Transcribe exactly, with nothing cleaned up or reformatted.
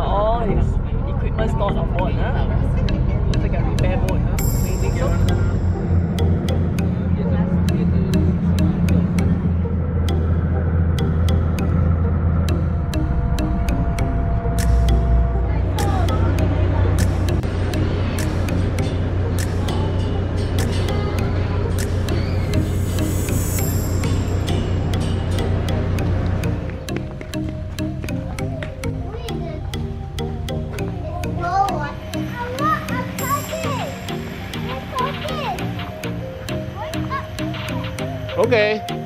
all his equipment stored on board. Huh? Looks like a repair boat. Huh? Amazing. So, Okay.